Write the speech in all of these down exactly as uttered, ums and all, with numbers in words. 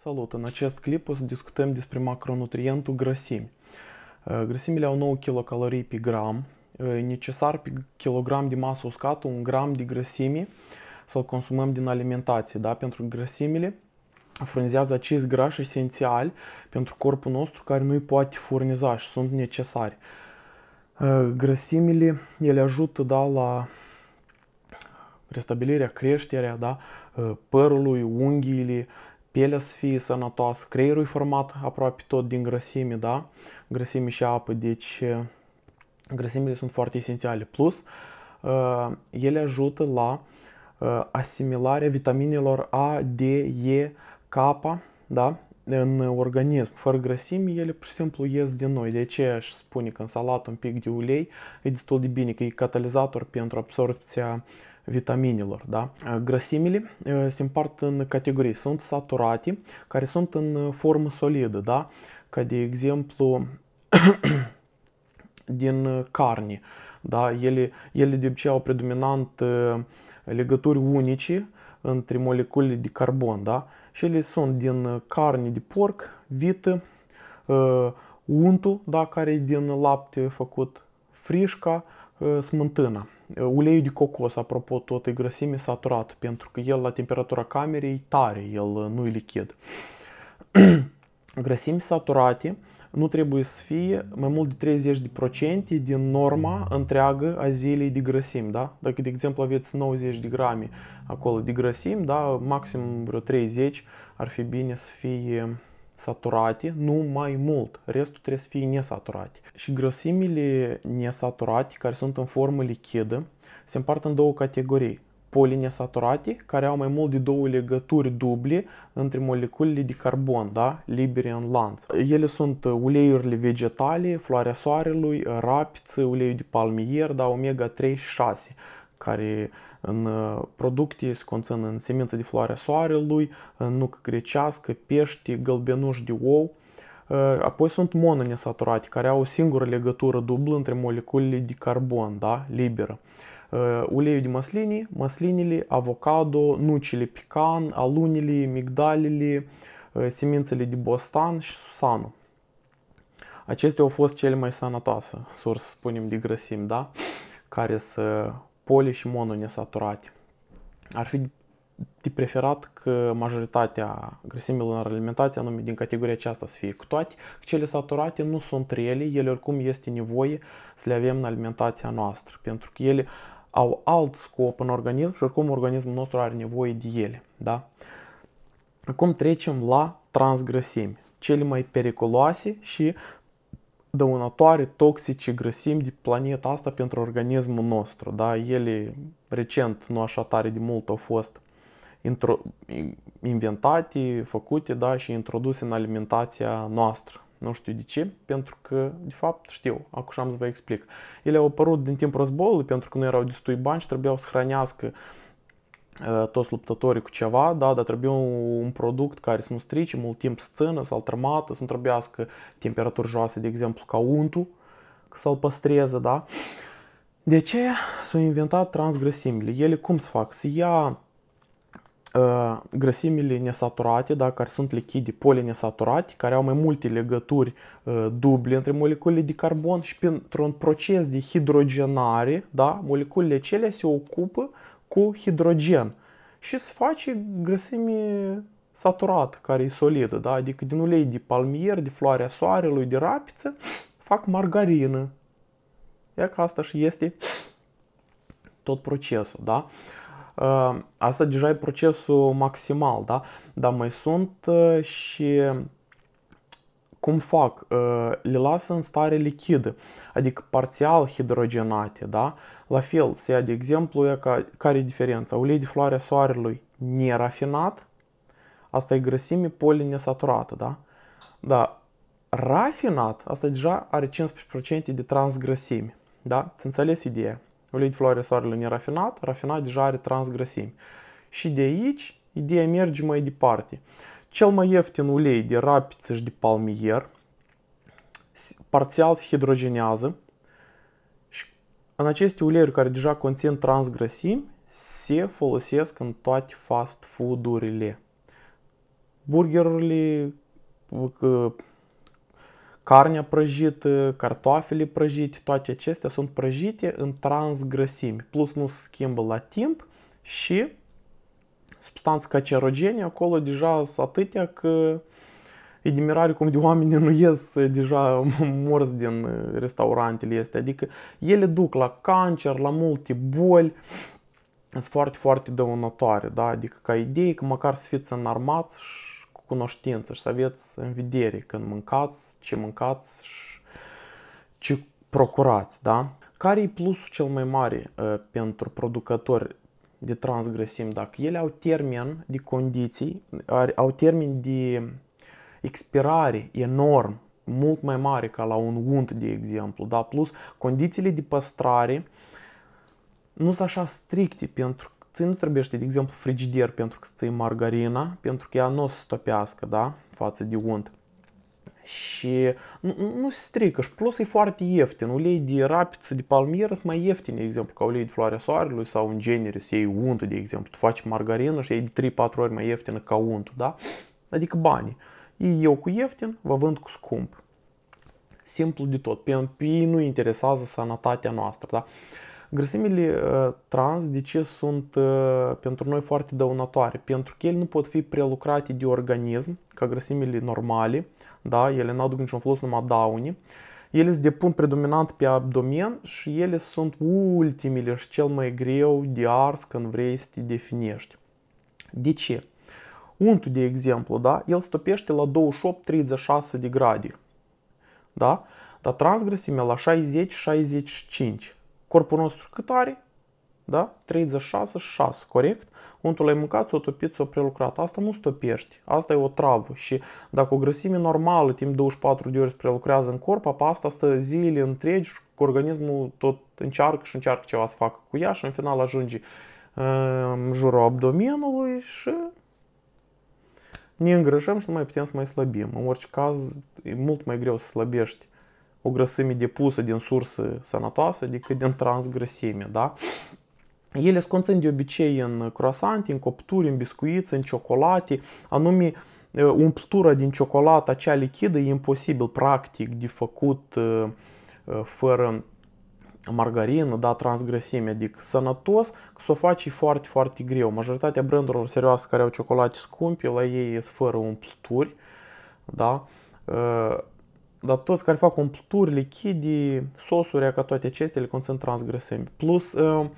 Salut! În acest clip o să discutăm despre macronutrientul grăsimi. Grăsimile au nouă kilocalorii pe gram. E necesar pe kilogram de masă uscată un gram de grăsimi să-l consumăm din alimentație, da? Pentru că grăsimile furnizează acești grași esențiali pentru corpul nostru care nu îi poate furniza și sunt necesari. Grăsimile ele ajută, da, la restabilirea, creșterea, da, părului, unghiile, pielea să fie sănătoasă, creierul e format aproape tot din grăsime, da? Grăsime și apă, deci grăsimile sunt foarte esențiale. Plus, ele ajută la asimilarea vitaminelor A, D, E, K, da? În organism. Fără grăsimi, ele pur și simplu ies din noi. De aceea aș spune că în salată un pic de ulei e destul de bine, că e catalizator pentru absorbția vitaminelor. Da? Grăsimile se împart în categorii. Sunt saturate, care sunt în formă solidă, da? Ca de exemplu din carne. Da? Ele, ele de obicei au predominant legături unice între moleculele de carbon. Da? Și ele sunt din carne de porc, vită, untul, da? Care e din lapte făcut, frișca, smântâna. Uleiul de cocos, apropo, tot e grăsime saturată, pentru că el la temperatura camerei e tare, el nu e lichid. Grăsimi saturate nu trebuie să fie mai mult de treizeci la sută din norma întreagă a zilei de grăsimi. Da? Dacă, de exemplu, aveți nouăzeci de grame acolo de grăsimi, da? Maxim vreo treizeci ar fi bine să fie saturate, nu mai mult. Restul trebuie să fie nesaturate. Și grăsimile nesaturate, care sunt în formă lichidă, se împart în două categorii. Polinesaturate, care au mai mult de două legături duble între moleculele de carbon, da? Libere în lanț. Ele sunt uleiurile vegetale, floarea soarelui, rapiță, uleiul de palmier, da? omega trei și șase, care în producte se conțin în semință de floarea soarelui, în nucă grecească, pește, gălbenuși de ou. Apoi sunt mononesaturate, care au o singură legătură dublă între moleculele de carbon, da? Liberă. Uleiul de măsline, măslinile, avocado, nucile pecan, alunile, migdalele, semințele de bostan și susanul. Acestea au fost cele mai sănătoase surse, spunem, de grăsimi, da? Care sunt poli și mononesaturate. Ar fi de preferat că majoritatea grăsimilor în alimentație, anume din categoria aceasta, să fie. Cu toate că cele saturate nu sunt rele, ele oricum este nevoie să le avem în alimentația noastră, pentru că ele au alt scop în organism și oricum organismul nostru are nevoie de ele. Da? Acum trecem la transgrăsimi, cele mai periculoase și dăunătoare, toxice grăsimi de planeta asta pentru organismul nostru. Da? Ele recent, nu așa tare de mult, au fost inventate, făcute, da? Și introduse în alimentația noastră. Nu știu de ce, pentru că, de fapt, știu, acum am să vă explic. Ele au apărut din timpul războiului, pentru că nu erau destui bani și trebuiau să hrănească uh, toți luptătorii cu ceva, da? Dar trebuia un, un produs care să nu strice, mult timp să țină, să-l trămată, să nu trebuiască temperaturi joase, de exemplu, ca untul, să-l păstreze, da? De aceea s-au inventat transgrăsimile. Ele cum se fac? Să ia uh, grăsimile nesaturate, da? Care sunt lichide, polinesaturate, care au mai multe legături uh, duble între moleculele de carbon și pentru un proces de hidrogenare, da? Moleculele acelea se ocupă cu hidrogen și se face grăsime saturată, care e solidă, da? Adică din ulei de palmier, de floarea soarelui, de rapiță, fac margarină. Ia că asta și este tot procesul, da? Asta deja e procesul maximal, da? Dar mai sunt și cum fac? Le lasă în stare lichidă, adică parțial hidrogenate, da? La fel, se ia de exemplu, care e diferența? Ulei de floarea soarelui nerafinat, asta e grăsime polinesaturată, da? Dar rafinat, asta deja are cincisprezece la sută de transgrăsimi, da? Ți înțeles ideea? Ulei de floarea soarelui nerafinat, rafinat deja are transgrăsimi. Și de aici, ideea merge mai departe. Cel mai ieftin ulei de rapiță și de palmier parțial se hidrogenează și în aceste uleiuri care deja conțin transgrăsimi se folosesc în toate fast food-urile. burgerurile, carnea prăjită, cartofele prăjite, toate acestea sunt prăjite în transgrăsimi. Plus nu se schimbă la timp și substanțe cancerogene acolo deja sunt atâtea că e de mirare cum de oameni nu ies deja morți din restaurantele astea. Adică ele duc la cancer, la multe boli, sunt foarte, foarte dăunătoare. Da? Adică ca idee că măcar să fiți înarmați și cu cunoștință și să aveți în vedere când mâncați, ce mâncați și ce procurați. Da? Care e plusul cel mai mare uh, pentru producători de transgrăsimi? Dacă ele au termen de condiții, au termen de expirare enorm, mult mai mare ca la un unt, de exemplu, da? Plus condițiile de păstrare nu sunt așa stricte, pentru că ți nu trebuie, de exemplu, frigider pentru că să ții margarina, pentru că ea nu o să stopească, da? Față de unt. Și nu, nu se strică și plus e foarte ieftin. Ulei de rapiță de palmieră sunt mai ieftine, de exemplu, ca ulei de floarea soarelui sau în genere să iei untul, de exemplu. Tu faci margarină și e de trei patru ori mai ieftină ca untul, da? Adică banii. Eu cu ieftin, vă vând cu scump. Simplu de tot. Pe ei nu interesează sănătatea noastră. Da? Grăsimile uh, trans, de ce sunt uh, pentru noi foarte dăunătoare? Pentru că ele nu pot fi prelucrate de organism, ca grăsimile normale. Da? Ele nu aduc niciun folos, numai daune. Ele se depun predominant pe abdomen și ele sunt ultimele și cel mai greu de ars când vrei să te definești. De ce? Untul, de exemplu, da? El stopește la douăzeci și opt treizeci și șase de grade. Da? Dar transgrăsimea la șaizeci șaizeci și cinci. Corpul nostru cât are? Da? treizeci și șase și șase, corect? Untul l-ai mâncat, s-o topit, s-o prelucrat. Asta nu stopește. Asta e o travă. Și dacă o grăsime normală timp douăzeci și patru de ore se prelucrează în corp, apa asta stă zile întregi și organismul tot încearcă și încearcă ceva să facă cu ea și în final ajunge în jurul abdomenului și ne îngrășăm și nu mai putem să mai slăbim. În orice caz, e mult mai greu să slăbești o grăsime depusă din sursă sănătoasă decât din transgrăsime. Da? Ele se conțin de obicei în croissante, în copturi, în biscuiți, în ciocolate. Anume, umplutura din ciocolată, acea lichidă, e imposibil practic de făcut fără margarină, da, transgrăsime, adică sănătos, că să o faci e foarte, foarte greu. Majoritatea brandurilor serioase care au ciocolate scumpe, la ei sunt fără umpluturi, da? Dar toți care fac umpluturi, lichide, sosuri, ca toate acestea, le conțin transgrăsimi. Plus,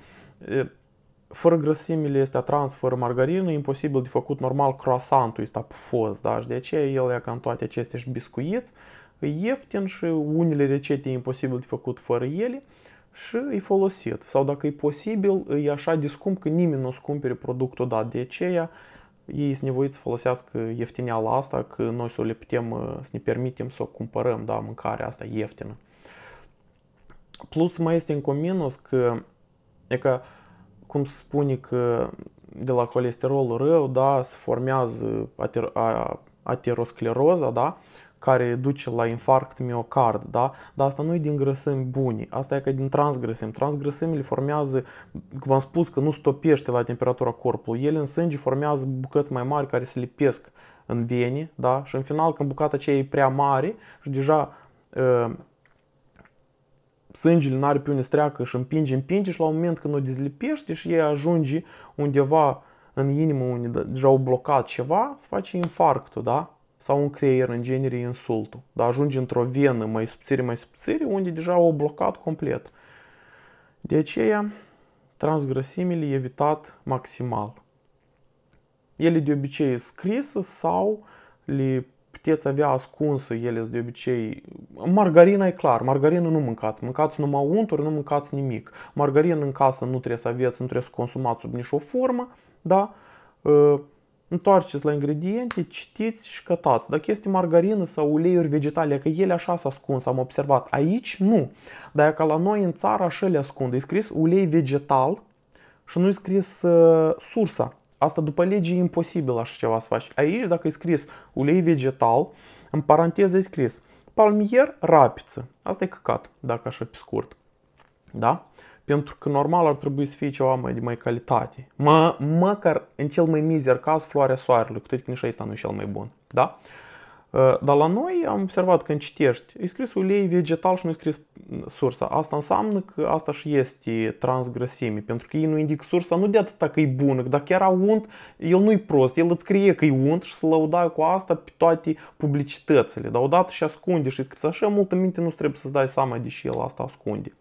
fără grăsimile astea trans, fără margarină, e imposibil de făcut normal croissantul ăsta pufos, da? Și de aceea el e ca în toate acestea și biscuiți, e ieftin și unele rețete e imposibil de făcut fără ele și e folosit. Sau dacă e posibil, e așa de scump că nimeni nu o să cumpere productul dat. De aceea ei sunt nevoiți să folosească ieftineala asta, că noi să le putem, să ne permitem să o cumpărăm, da, mâncarea asta ieftină. Plus mai este încă un minus că, e că cum se spune că de la colesterolul rău, da, se formează ater, a, ateroscleroza, da, care duce la infarct miocard, da? Dar asta nu e din grăsimi bune, asta e ca din transgrăsimi. Transgrăsimile formează, v-am spus că nu stopește la temperatura corpului, ele în sânge formează bucăți mai mari care se lipesc în vene, da? Și în final când bucata aceea e prea mare și deja uh, sângele n-are pe unde să treacă și împinge, împinge și la un moment când o dezlipește și ei ajunge undeva în inimă unde deja au blocat ceva, se face infarctul, da? Sau în creier, în genere insultul. Dar ajunge într-o venă mai subțire, mai subțire, unde deja au blocat complet. De aceea, transgrăsimile e evitat maximal. Ele de obicei sunt scrise sau le puteți avea ascunsă, ele sunt de obicei... Margarina e clar, margarină nu mâncați. Mâncați numai unturi, nu mâncați nimic. Margarină în casă nu trebuie să aveți, nu trebuie să consumați sub nicio formă, da? Întoarceți la ingrediente, citiți și cătați. Dacă este margarină sau uleiuri vegetale, că ele așa s-au ascuns, am observat. Aici nu. Dar că la noi în țară așa le ascund. E scris ulei vegetal și nu e scris uh, sursa. Asta după lege e imposibil așa ceva să faci. Aici dacă e scris ulei vegetal, în paranteză e scris palmier, rapiță. Asta e căcat, dacă așa pe scurt. Da? Pentru că normal ar trebui să fie ceva mai de mai calitate. Mă, măcar în cel mai mizer caz floarea soarelui, cu toate că nici ăsta nu e cel mai bun. Da? Dar la noi am observat când citești, e scris ulei vegetal și nu e scris sursa. Asta înseamnă că asta și este transgrăsime, pentru că ei nu indică sursa nu de atâta că e bună, dar chiar au unt, el nu e prost, el îți scrie că e unt și să lăuda cu asta pe toate publicitățile. Dar odată și ascunde și e scris așa, multă minte nu trebuie să-ți dai seama deși el asta ascunde.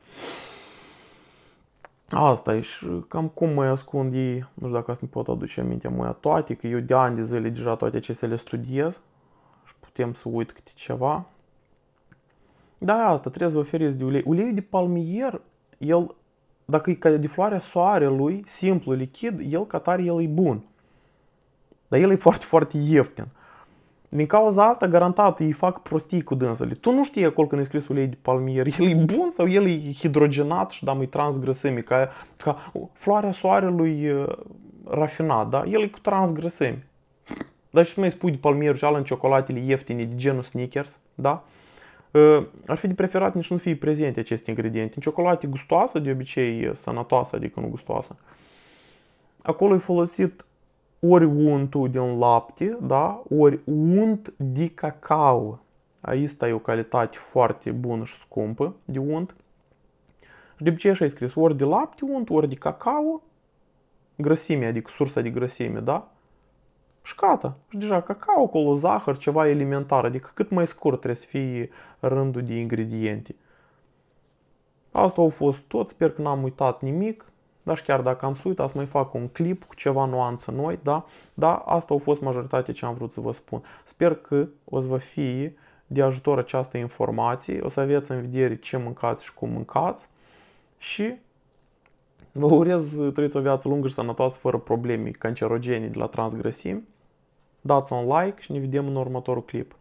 Asta e și cam cum mai ascund ei, nu știu dacă asta ne pot aduce aminte mai toate, că eu de ani de zile deja toate acestea le studiez. Putem să uit câte ceva. Da, asta trebuie să vă feriți de ulei. Uleiul de palmier, el, dacă e ca de floarea soarelui, simplu, lichid, el ca tare, el e bun. Dar el e foarte, foarte ieftin. Din cauza asta, garantat, îi fac prostii cu dânsele. Tu nu știi acolo când e scris ulei de palmier, el e bun sau el e hidrogenat și da, mai transgrăsimi, ca, ca floarea soarelui rafinat, da? El e cu transgrăsimi. Dar și mai spui de palmier și ala în ciocolatele ieftine de genul Snickers, da? Ar fi de preferat nici nu fie prezente aceste ingrediente. În ciocolate gustoasă, de obicei sănătoasă, adică nu gustoasă. Acolo e folosit ori untul din lapte, da? Ori unt de cacao. Aici e o calitate foarte bună și scumpă de unt. Și de obicei așa e scris, ori de lapte unt, ori de cacao, grăsime, adică sursa de grăsime, da? Și gata. Și deja cacao acolo, zahăr, ceva elementar, adică cât mai scurt trebuie să fie rândul de ingrediente. Asta a fost tot, sper că n-am uitat nimic, dar și chiar dacă am să uit, să mai fac un clip cu ceva nuanțe noi, da? Da, asta a fost majoritatea ce am vrut să vă spun. Sper că o să vă fie de ajutor această informație, o să aveți în vedere ce mâncați și cum mâncați și vă urez să trăiți o viață lungă și sănătoasă fără probleme cancerogene de la transgrăsimi. Dați un like și ne vedem în următorul clip.